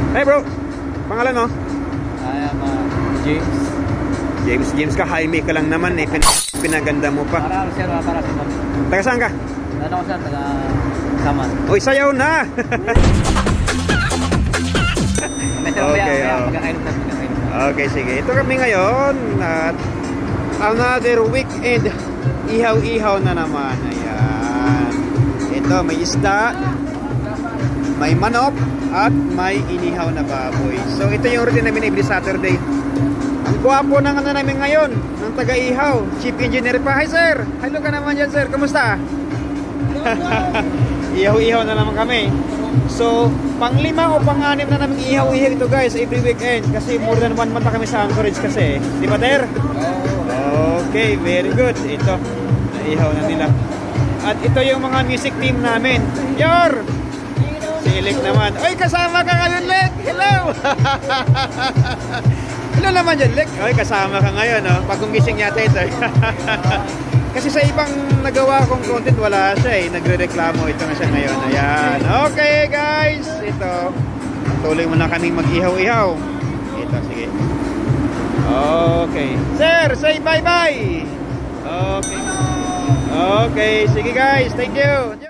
Hey bro, pangalan mo? I am James. James ka, Jaime ka lang naman eh. Pinaganda mo pa. Para sir, para sa mga. Taga saan ka? Ano ko sir, taga Saman. Uy, sayaw na! Okay, okay, sige. Ito kami ngayon at another weekend. Ihaw-ihaw na naman. Ayan. Ito, may isda, may manok, at may inihaw na baboy. So, ito yung routine namin every Saturday. Ang gwapo ng ano namin ngayon, ng taga-ihaw, Chief Engineer pa. Hi sir! Hello ka naman dyan sir, kamusta? Ihaw-ihaw na naman kami. So, pang-5 o pang-6 na namin ihaw-ihaw ito guys every weekend. Kasi more than 1 month na kami sa Anchorage kasi. Di ba ter? Okay, very good. Ito, naihaw na nila. At ito yung mga music team namin. Yor! Si Lek naman. Oy, kasama ka ngayon Lek! Hello! Hello naman dyan Lek. Oy, kasama ka ngayon oh. Pag-gumising yata ito. Kasi sa ibang nagawa kong content wala siya eh. Nagre-reklamo ito na siya ngayon. Ayan. Okay guys. Ito. Tuloy muna kaming mag-ihaw-ihaw. Ito, sige. Okay. Sir, say bye-bye. Okay. Okay. Sige guys. Thank you.